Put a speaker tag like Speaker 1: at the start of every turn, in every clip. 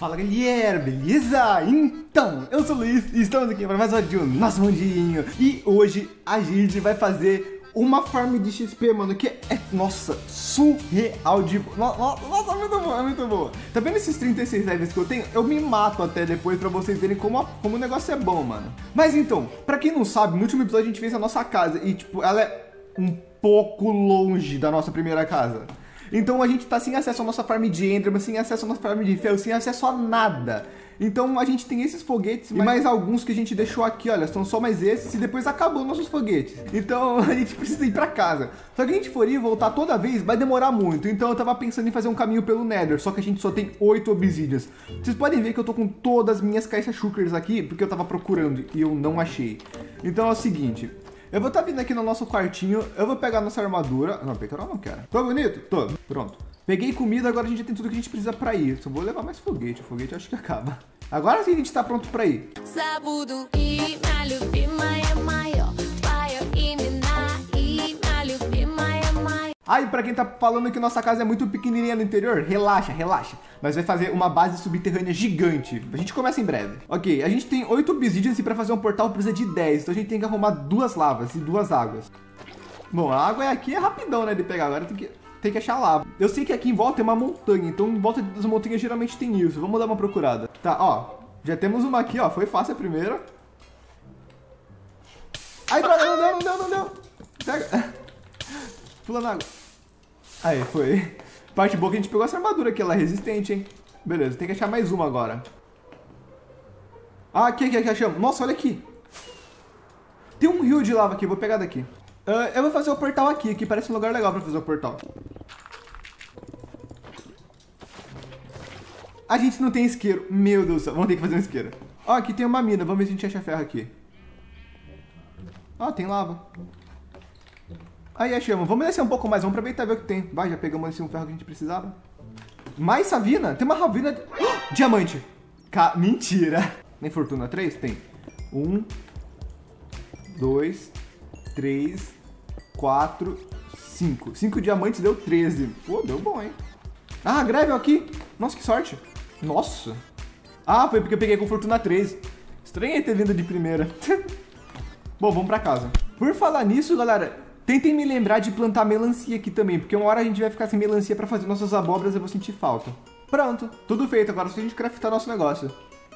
Speaker 1: Fala galera, beleza? Então, eu sou o Luiz e estamos aqui para mais um vídeo do nosso mundinho. E hoje a gente vai fazer uma farm de XP, mano, que é, nossa, surreal de... Nossa, muito boa, é muito boa. Tá vendo esses 36 levels que eu tenho? Eu me mato até depois pra vocês verem como o negócio é bom, mano. Mas então, pra quem não sabe, no último episódio a gente fez a nossa casa e, tipo, ela é um pouco longe da nossa primeira casa. Então a gente tá sem acesso à nossa farm de Enderman, sem acesso à nossa farm de ferro, sem acesso a nada. Então a gente tem esses foguetes e mais alguns que a gente deixou aqui, olha, são só mais esses e depois acabou nossos foguetes. Então a gente precisa ir pra casa. Só que a gente for ir e voltar toda vez vai demorar muito, então eu tava pensando em fazer um caminho pelo Nether, só que a gente só tem 8 obsidians. Vocês podem ver que eu tô com todas as minhas caixas shulkers aqui, porque eu tava procurando e eu não achei. Então é o seguinte... Eu vou estar vindo aqui no nosso quartinho, eu vou pegar nossa armadura. Não, peitoral não quero. Tô bonito? Tô. Pronto. Peguei comida, agora a gente já tem tudo que a gente precisa pra ir. Só vou levar mais foguete, o foguete eu acho que acaba. Agora sim a gente tá pronto pra ir. Aí, pra quem tá falando que nossa casa é muito pequenininha no interior, relaxa, relaxa. Nós vai fazer uma base subterrânea gigante. A gente começa em breve. Ok, a gente tem 8 obsidians e pra fazer um portal precisa de 10. Então a gente tem que arrumar 2 lavas e 2 águas. Bom, a água aqui é rapidão, né, de pegar. Agora tem que achar lava. Eu sei que aqui em volta tem uma montanha, então em volta das montanhas geralmente tem isso. Vamos dar uma procurada. Tá, ó. Já temos uma aqui, ó. Foi fácil a primeira. Ai, droga, não deu. Pega. Pula na água. Aí, foi. Parte boa que a gente pegou essa armadura aqui, ela é resistente, hein? Beleza, tem que achar mais uma agora. Ah, aqui achamos. Nossa, olha aqui. Tem um rio de lava aqui, vou pegar daqui. Eu vou fazer o portal aqui, que parece um lugar legal pra fazer o portal. A gente não tem isqueiro. Meu Deus do céu, vamos ter que fazer um isqueiro. Ó, aqui tem uma mina, vamos ver se a gente acha ferro aqui. Ó, tem lava. Aí achamos, vamos descer um pouco mais, vamos aproveitar e ver o que tem. Vai, já pegamos esse um ferro que a gente precisava. Mais savina? Tem uma ravina de... diamante! Mentira! Nem fortuna 3? Tem. 1, 2, 3, 4, 5. 5 diamantes deu 13. Pô, deu bom, hein? Ah, gravel aqui! Nossa, que sorte! Nossa! Ah, foi porque eu peguei com fortuna 3. Estranhei ter vindo de primeira. Bom, vamos pra casa. Por falar nisso, galera... Tentem me lembrar de plantar melancia aqui também, porque uma hora a gente vai ficar sem melancia pra fazer nossas abóboras e eu vou sentir falta. Pronto, tudo feito, agora só a gente craftar nosso negócio.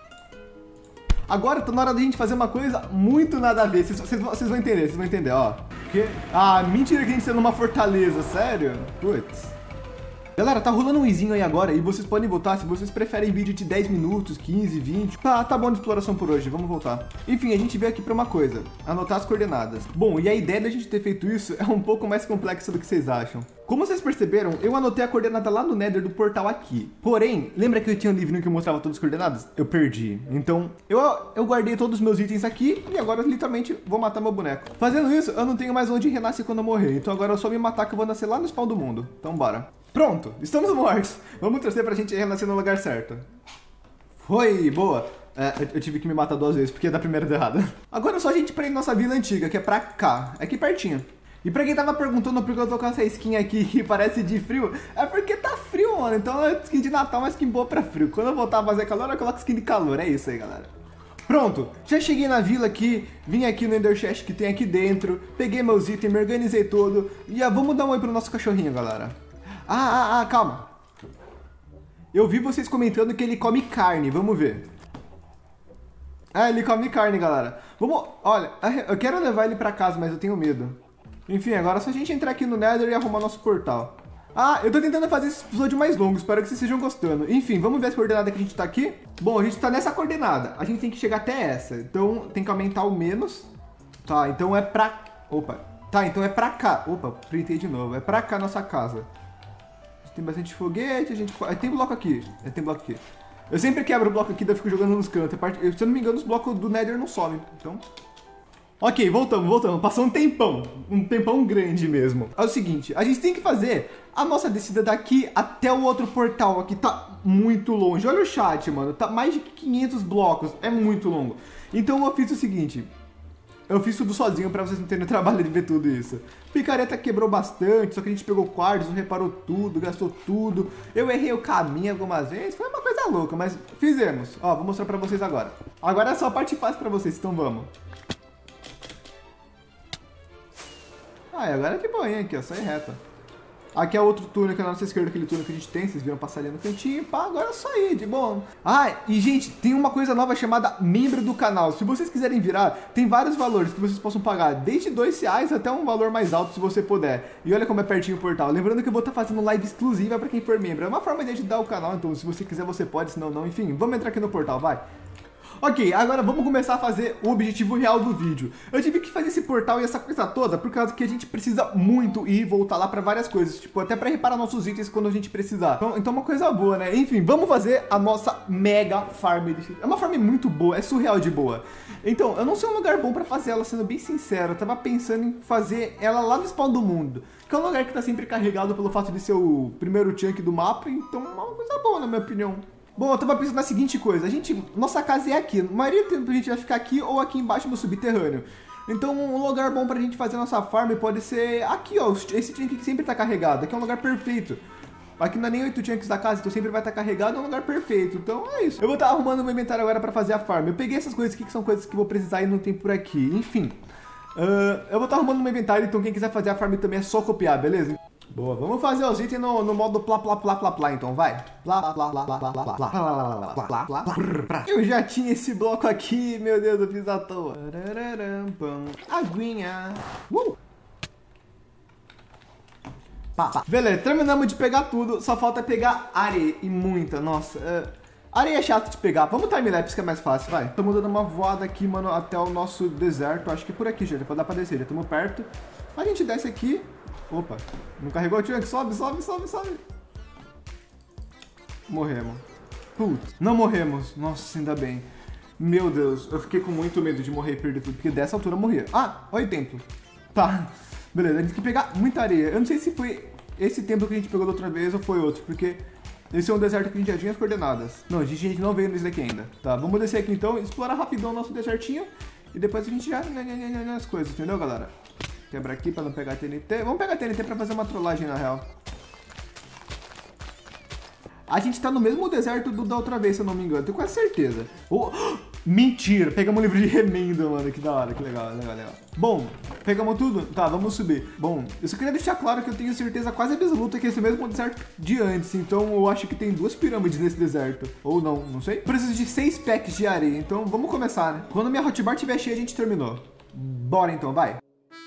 Speaker 1: Agora tá na hora da gente fazer uma coisa muito nada a ver, vocês vão entender, ó. Que? Ah, mentira que a gente tá numa fortaleza, sério? Putz. Galera, tá rolando um izinho aí agora e vocês podem votar se vocês preferem vídeo de 10 minutos, 15, 20. Tá bom de exploração por hoje, vamos voltar. Enfim, a gente veio aqui pra uma coisa, anotar as coordenadas. Bom, e a ideia da gente ter feito isso é um pouco mais complexa do que vocês acham. Como vocês perceberam, eu anotei a coordenada lá no Nether do portal aqui. Porém, lembra que eu tinha um livrinho que mostrava todas as coordenadas? Eu perdi. Então, eu guardei todos os meus itens aqui e agora eu literalmente vou matar meu boneco. Fazendo isso, eu não tenho mais onde renascer quando eu morrer. Então agora é só me matar que eu vou nascer lá no spawn do mundo. Então bora. Pronto, estamos mortos. Vamos torcer pra gente renascer no lugar certo. Foi, boa. Eu tive que me matar 2 vezes, porque da primeira deu errado. Agora é só a gente ir pra nossa vila antiga, que é pra cá. É aqui pertinho. E pra quem tava perguntando por que eu tô com essa skin aqui que parece de frio, é porque tá frio, mano. Então é skin de Natal, uma skin boa pra frio. Quando eu voltar a fazer calor, eu coloco skin de calor. É isso aí, galera. Pronto, já cheguei na vila aqui, vim aqui no Ender Chest que tem aqui dentro, peguei meus itens, me organizei todo. E vamos dar um oi pro nosso cachorrinho, galera. Calma. Eu vi vocês comentando que ele come carne, vamos ver. Ele come carne, galera. Olha, eu quero levar ele pra casa, mas eu tenho medo. Enfim, agora é só a gente entrar aqui no Nether e arrumar nosso portal. Eu tô tentando fazer esse episódio mais longo, espero que vocês estejam gostando. Enfim, vamos ver as coordenadas que a gente tá aqui. Bom, a gente tá nessa coordenada, a gente tem que chegar até essa. Então tem que aumentar o menos. Tá, então é pra... Opa. Tá, então é pra cá. Opa, printei de novo. É pra cá a nossa casa. Tem bastante foguete, tem bloco aqui. Tem bloco aqui. Eu sempre quebro o bloco aqui, daí eu fico jogando nos cantos. Se eu não me engano, os blocos do Nether não sobem. Então... Ok, voltamos. Passou um tempão. Um tempão grande mesmo. É o seguinte, a gente tem que fazer a nossa descida daqui até o outro portal aqui. Tá muito longe. Olha o chat, mano. Tá mais de 500 blocos. É muito longo. Então eu fiz o seguinte. Eu fiz tudo sozinho pra vocês não terem o trabalho de ver tudo isso. Picareta quebrou bastante, só que a gente pegou quartzo, não reparou tudo, gastou tudo. Eu errei o caminho algumas vezes, foi uma coisa louca, mas fizemos. Ó, vou mostrar pra vocês agora. Agora é só a parte fácil pra vocês, então vamos. Ah, e agora é de boinha aqui, ó, sai reta. Aqui é outro túnel aqui na nossa esquerda, aquele túnel que a gente tem, vocês viram passar ali no cantinho, pá, agora é só ir, de bom. Ah, e gente, tem uma coisa nova chamada membro do canal. Se vocês quiserem virar, tem vários valores que vocês possam pagar, desde R$2 até um valor mais alto, se você puder. E olha como é pertinho o portal. Lembrando que eu vou estar fazendo live exclusiva pra quem for membro. É uma forma de ajudar o canal, então se você quiser você pode, senão não. Enfim, vamos entrar aqui no portal, vai. Ok, agora vamos começar a fazer o objetivo real do vídeo. Eu tive que fazer esse portal e essa coisa toda por causa que a gente precisa muito ir e voltar lá pra várias coisas. Tipo, até pra reparar nossos itens quando a gente precisar. Então uma coisa boa, né? Enfim, vamos fazer a nossa mega farm. É uma farm muito boa, é surreal de boa. Então, eu não sei um lugar bom pra fazer ela, sendo bem sincero. Eu tava pensando em fazer ela lá no spawn do mundo. Que é um lugar que tá sempre carregado pelo fato de ser o primeiro chunk do mapa. Então é uma coisa boa, na minha opinião. Bom, eu tava pensando na seguinte coisa, nossa casa é aqui, a maioria do tempo a gente vai ficar aqui ou aqui embaixo no subterrâneo. Então um lugar bom pra gente fazer a nossa farm pode ser aqui, ó, esse chunk que sempre tá carregado, aqui é um lugar perfeito. Aqui não é nem 8 chunks da casa, então sempre vai estar carregado, é um lugar perfeito, então é isso. Eu vou estar arrumando meu inventário agora pra fazer a farm, eu peguei essas coisas aqui que são coisas que eu vou precisar e não tem por aqui, enfim. Eu vou estar arrumando meu inventário, então quem quiser fazer a farm também é só copiar, beleza? Boa, vamos fazer os itens no modo plá plá plá plá plá, então vai. Plá plá plá plá plá plá plá plá plá plá. Eu já tinha esse bloco aqui, meu Deus, eu fiz à toa. Aguinha. Beleza, terminamos de pegar tudo, só falta pegar areia e muita, nossa. Areia é chato de pegar, vamos timelapse que é mais fácil, vai. Estamos dando uma voada aqui, mano, até o nosso deserto, acho que é por aqui, já dá pra descer, já estamos perto. A gente desce aqui. Opa, não carregou o chunk? Sobe, sobe, sobe, sobe. Morremos. Putz, não morremos. Nossa, ainda bem. Meu Deus, eu fiquei com muito medo de morrer e perder tudo, porque dessa altura eu morria. Ah, olha o templo. Tá, beleza, a gente tem que pegar muita areia. Eu não sei se foi esse templo que a gente pegou da outra vez ou foi outro, porque esse é um deserto que a gente já tinha as coordenadas. Não, a gente não veio nesse daqui ainda. Tá, vamos descer aqui então, explorar rapidão o nosso desertinho e depois a gente já as coisas, entendeu, galera? Quebra aqui pra não pegar TNT. Vamos pegar TNT pra fazer uma trollagem, na real. A gente tá no mesmo deserto da outra vez, se eu não me engano. Tenho quase certeza. Oh, mentira! Pegamos um livro de remendo, mano. Que da hora, que legal, legal, legal. Bom, pegamos tudo? Tá, vamos subir. Bom, eu só queria deixar claro que eu tenho certeza quase absoluta que esse é o mesmo deserto de antes. Então eu acho que tem 2 pirâmides nesse deserto. Ou não, não sei. Preciso de 6 packs de areia, então vamos começar, né? Quando minha hotbar estiver cheia, a gente terminou. Bora então, vai.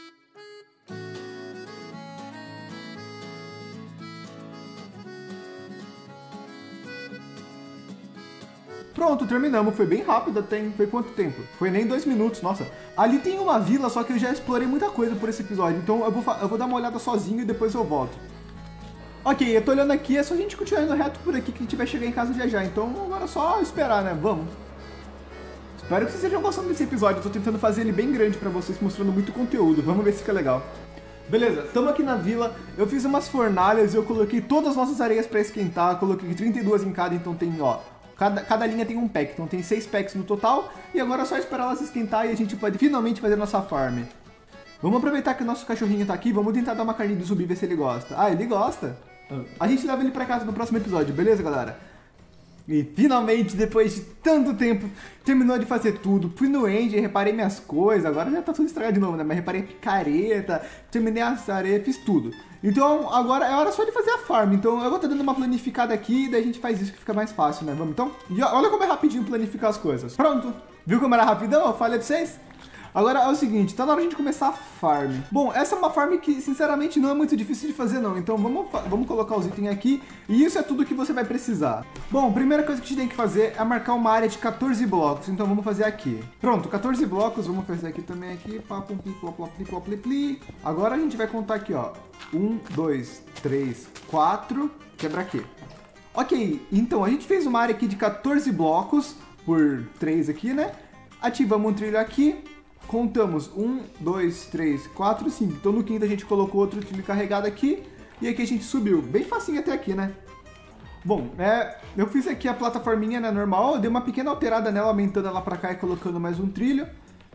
Speaker 1: Pronto, terminamos. Foi bem rápido até. Foi quanto tempo? Foi nem 2 minutos, nossa. Ali tem uma vila, só que eu já explorei muita coisa por esse episódio. Então eu vou dar uma olhada sozinho e depois eu volto. Ok, eu tô olhando aqui, é só a gente continuar indo reto por aqui que a gente vai chegar em casa já já. Então agora é só esperar, né? Vamos. Espero que vocês estejam gostando desse episódio. Eu tô tentando fazer ele bem grande pra vocês, mostrando muito conteúdo. Vamos ver se fica legal. Beleza, estamos aqui na vila, eu fiz umas fornalhas e eu coloquei todas as nossas areias pra esquentar. Coloquei 32 em cada, então tem, ó... Cada linha tem um pack, então tem 6 packs no total. E agora é só esperar elas esquentar e a gente pode finalmente fazer nossa farm. Vamos aproveitar que o nosso cachorrinho tá aqui, vamos tentar dar uma carninha do zumbi, ver se ele gosta. Ah, ele gosta? A gente leva ele pra casa no próximo episódio, beleza, galera? E finalmente, depois de tanto tempo, terminou de fazer tudo. Fui no End, reparei minhas coisas, agora já tá tudo estragado de novo, né? Mas reparei a picareta, terminei as areias, fiz tudo. Então agora é hora só de fazer a farm. Então eu vou estar dando uma planificada aqui, daí a gente faz isso que fica mais fácil, né? Vamos então? E olha como é rapidinho planificar as coisas. Pronto! Viu como era rapidão? Eu falei pra vocês? Agora é o seguinte, tá na hora de a gente começar a farm. Bom, essa é uma farm que, sinceramente, não é muito difícil de fazer, não. Então vamos colocar os itens aqui. E isso é tudo que você vai precisar. Bom, a primeira coisa que a gente tem que fazer é marcar uma área de 14 blocos. Então vamos fazer aqui. Pronto, 14 blocos. Vamos fazer aqui também. Aqui. Agora a gente vai contar aqui, ó. 1, 2, 3, 4. Quebra aqui. Ok, então a gente fez uma área aqui de 14 blocos por 3 aqui, né? Ativamos um trilho aqui. Contamos 1, 2, 3, 4, 5. Então no quinto a gente colocou outro trilho carregado aqui. E aqui a gente subiu. Bem facinho até aqui, né? Bom, eu fiz aqui a plataforminha, né, normal. Eu dei uma pequena alterada nela, aumentando ela pra cá e colocando mais um trilho.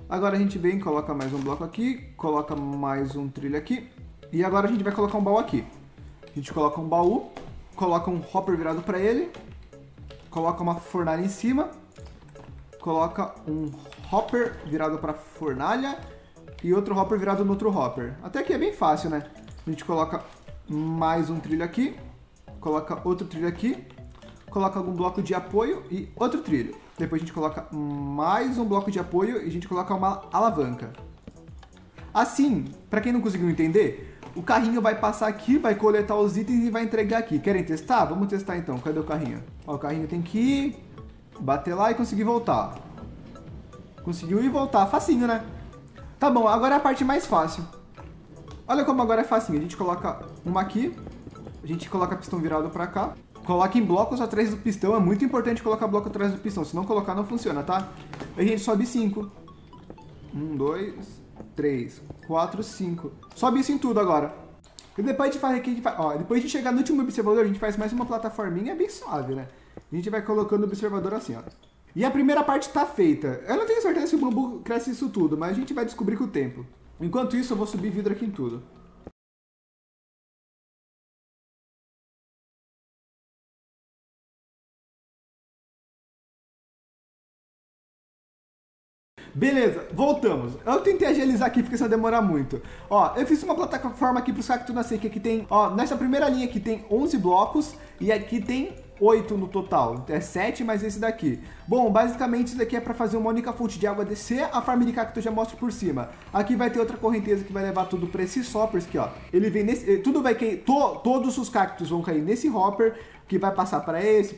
Speaker 1: Agora a gente vem, coloca mais um bloco aqui, coloca mais um trilho aqui. E agora a gente vai colocar um baú aqui. A gente coloca um baú, coloca um hopper virado para ele, coloca uma fornalha em cima, coloca um hopper virado para fornalha e outro hopper virado no outro hopper. Até que é bem fácil, né? A gente coloca mais um trilho aqui, coloca outro trilho aqui, coloca algum bloco de apoio e outro trilho. Depois a gente coloca mais um bloco de apoio e a gente coloca uma alavanca. Assim, para quem não conseguiu entender, o carrinho vai passar aqui, vai coletar os itens e vai entregar aqui. Querem testar? Vamos testar então. Cadê o carrinho? Ó, o carrinho tem que ir, bater lá e conseguir voltar. Conseguiu ir e voltar. Facinho, né? Tá bom, agora é a parte mais fácil. Olha como agora é facinho. A gente coloca uma aqui, a gente coloca pistão virado para cá. Coloca em blocos atrás do pistão, é muito importante colocar bloco atrás do pistão, se não colocar não funciona, tá? A gente sobe 5. 1, 2, 3, 4, 5. Sobe isso em tudo agora. E depois de fazer aqui, depois de chegar no último observador, a gente faz mais uma plataforminha bem suave, né? A gente vai colocando o observador assim, ó. E a primeira parte tá feita. Eu não tenho certeza se o bambu cresce isso tudo, mas a gente vai descobrir com o tempo. Enquanto isso, eu vou subir vidro aqui em tudo. Beleza, voltamos. Eu tentei agilizar aqui porque senão demorar muito. Ó, eu fiz uma plataforma aqui para os cactos nascer, que aqui tem, ó, nessa primeira linha aqui tem 11 blocos e aqui tem 8 no total. É 7 mais esse daqui. Bom, basicamente isso daqui é para fazer uma única fonte de água descer, a farm de cacto eu já mostro por cima. Aqui vai ter outra correnteza que vai levar tudo para esses hoppers aqui, ó. Ele vem nesse, tudo vai cair, todos os cactos vão cair nesse hopper, que vai passar para esse,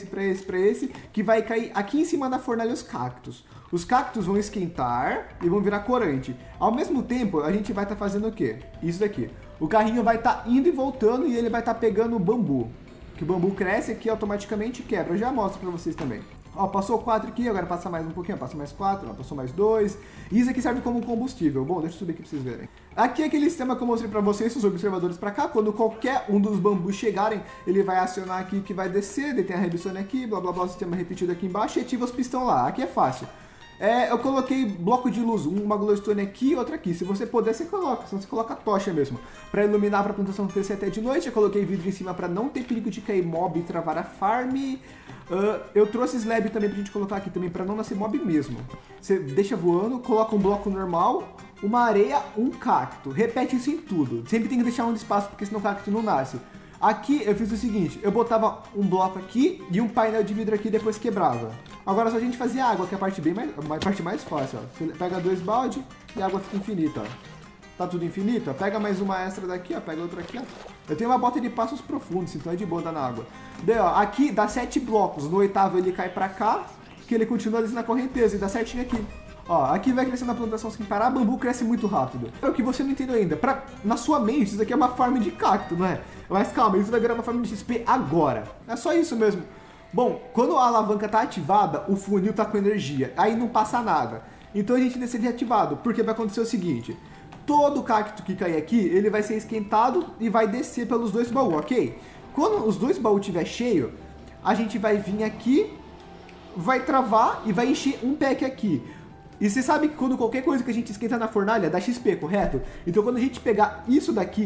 Speaker 1: que vai cair aqui em cima da fornalha os cactos. Os cactos vão esquentar e vão virar corante. Ao mesmo tempo, a gente vai estar fazendo o quê? Isso daqui. O carrinho vai estar indo e voltando e ele vai estar pegando o bambu. Que o bambu cresce aqui automaticamente e quebra. Eu já mostro para vocês também. Ó, passou 4 aqui, agora passa mais um pouquinho, passa mais 4, passou mais 2. E isso aqui serve como combustível. Bom, deixa eu subir aqui para vocês verem. Aqui é aquele sistema que eu mostrei para vocês, os observadores para cá. Quando qualquer um dos bambus chegarem, ele vai acionar aqui que vai descer, daí tem a redstone aqui, blá blá blá, o sistema repetido aqui embaixo e ativa os pistão lá. Aqui é fácil. Eu coloquei bloco de luz, uma glowstone aqui e outra aqui. Se você puder, você coloca, senão você coloca a tocha mesmo. Para iluminar para a plantação crescer até de noite, eu coloquei vidro em cima para não ter perigo de cair mob e travar a farm. Eu trouxe slab também pra gente colocar aqui também, para não nascer mob mesmo. Você deixa voando, coloca um bloco normal, uma areia, um cacto. Repete isso em tudo. Sempre tem que deixar um espaço, porque senão o cacto não nasce. Aqui eu fiz o seguinte, eu botava um bloco aqui e um painel de vidro aqui e depois quebrava. Agora só a gente fazia água, que é a parte mais fácil, ó. Você pega 2 balde e a água fica infinita, ó. Tá tudo infinito? Ó. Pega mais uma extra daqui, ó. Pega outra aqui, ó. Eu tenho uma bota de passos profundos, então é de boa dar na água. Daí, ó, aqui dá 7 blocos. No 8º ele cai pra cá, que ele continua descendo na correnteza e dá certinho aqui. Ó, aqui vai crescendo a plantação sem parar, bambu cresce muito rápido. É o que você não entendeu ainda. Na sua mente, isso aqui é uma farm de cacto, não é? Mas calma, isso vai virar uma farm de XP agora. É só isso mesmo. Bom, quando a alavanca tá ativada, o funil tá com energia. Aí não passa nada. Então a gente deixa ele ativado, porque vai acontecer o seguinte. Todo cacto que cair aqui, ele vai ser esquentado e vai descer pelos 2 baús, ok? Quando os 2 baús estiver cheio, a gente vai vir aqui, vai travar e vai encher um pack aqui. E você sabe que quando qualquer coisa que a gente esquenta na fornalha dá XP, correto? Então quando a gente pegar isso daqui,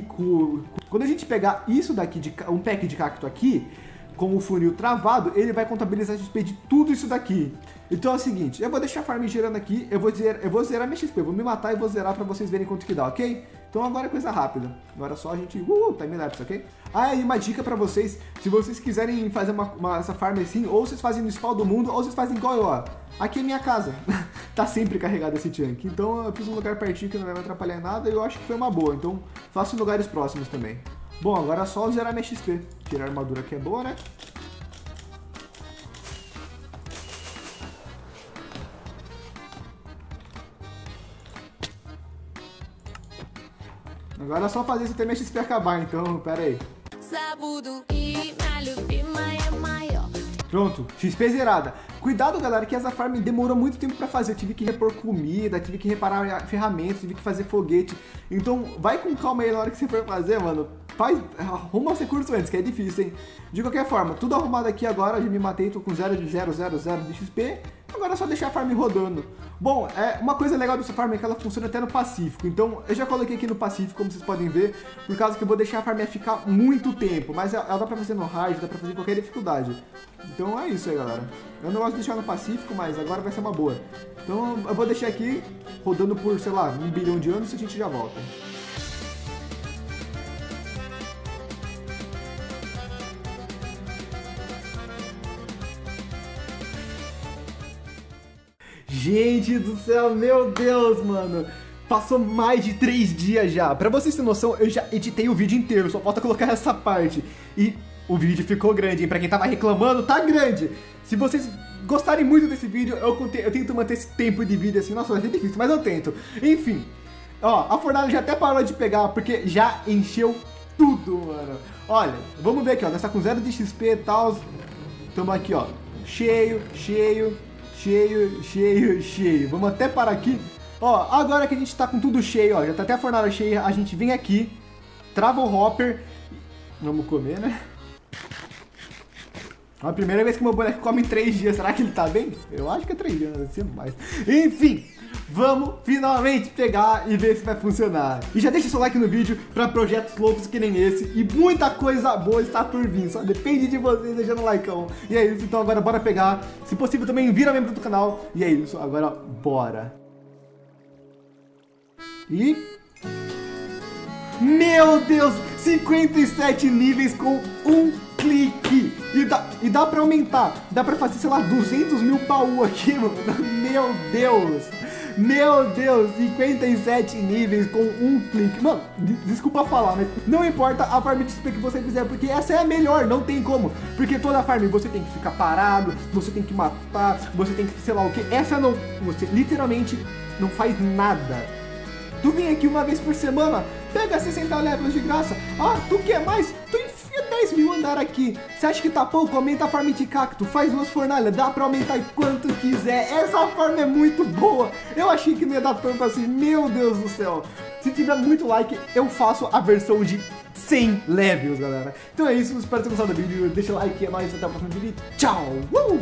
Speaker 1: um pack de cacto aqui, com o funil travado, ele vai contabilizar XP de tudo isso daqui. Então é o seguinte, eu vou deixar a farm girando aqui, eu vou zerar minha XP, eu vou me matar e vou zerar pra vocês verem quanto que dá, ok? Então agora é coisa rápida. Agora é só a gente... time-lapse, ok? Ah, e uma dica pra vocês, se vocês quiserem fazer essa farm assim, ou vocês fazem no spawn do mundo, ou vocês fazem igual eu, ó. Aqui é minha casa. Tá sempre carregado esse chunk. Então eu fiz um lugar pertinho que não vai me atrapalhar em nada e eu acho que foi uma boa. Então faço em lugares próximos também. Bom, agora é só zerar minha XP. Tirar a armadura que é boa, né? Agora é só fazer isso até minha XP acabar, então, pera aí. Pronto, XP zerada. Cuidado, galera, que essa farm demorou muito tempo pra fazer. Eu tive que repor comida, tive que reparar ferramentas, tive que fazer foguete. Então, vai com calma aí na hora que você for fazer, mano. Arruma os recursos antes, que é difícil, hein? De qualquer forma, tudo arrumado aqui agora. Já me matei, tô com 0 de XP. Agora é só deixar a farm rodando. Bom, uma coisa legal dessa farm é que ela funciona até no Pacífico. Então, eu já coloquei aqui no Pacífico, como vocês podem ver, por causa que eu vou deixar a farm ficar muito tempo. Mas ela dá pra fazer no hard, dá pra fazer em qualquer dificuldade. Então é isso aí, galera. Eu não gosto de deixar no Pacífico, mas agora vai ser uma boa. Então eu vou deixar aqui, rodando por, sei lá, 1 bilhão de anos e a gente já volta. Gente do céu, meu Deus, mano. Passou mais de 3 dias já. Pra vocês terem noção, eu já editei o vídeo inteiro, só falta colocar essa parte. E o vídeo ficou grande, hein? Pra quem tava reclamando, tá grande. Se vocês gostarem muito desse vídeo, eu tento manter esse tempo de vídeo assim. Nossa, vai ser difícil, mas eu tento. Enfim, ó, a fornalha já até parou de pegar, porque já encheu tudo, mano. Olha, vamos ver aqui, ó. Nós tá com 0 de XP e tal. Tamo aqui, ó. Cheio, cheio. Cheio, cheio, cheio. Vamos até parar aqui. Ó, agora que a gente tá com tudo cheio, ó, já tá até a fornalha cheia, a gente vem aqui, trava o hopper. Vamos comer, né? É a primeira vez que meu boneco come em 3 dias. Será que ele tá bem? Eu acho que é 3 dias, deve ser mais. Enfim, vamos finalmente pegar e ver se vai funcionar. E já deixa seu like no vídeo pra projetos loucos que nem esse. E muita coisa boa está por vir. Só depende de vocês deixando o likeão. E é isso, então agora bora pegar. Se possível também vira membro do canal. E é isso, agora bora. E... meu Deus! 57 níveis com um clique! E dá pra aumentar. Dá pra fazer, sei lá, 200 mil baú aqui, mano. Meu Deus! Meu Deus, 57 níveis com um clique. Mano, desculpa falar, mas não importa a farm de XP que você fizer, porque essa é a melhor, não tem como. Porque toda farm você tem que ficar parado, você tem que matar, você tem que sei lá o que. Essa não, você literalmente não faz nada. Tu vem aqui uma vez por semana, pega 60 levels de graça. Ah, tu quer mais? Tu enfia 10 mil andar aqui. Você acha que tá pouco? Aumenta a farm de cacto, faz 2 fornalhas, dá pra aumentar quanto quiser. Essa farm é muito boa. Eu achei que não ia dar tanto assim, meu Deus do céu. Se tiver muito like, eu faço a versão de 100 levels, galera. Então é isso, espero ter gostado do vídeo. Deixa o like, é nóis, até o próximo vídeo. Tchau!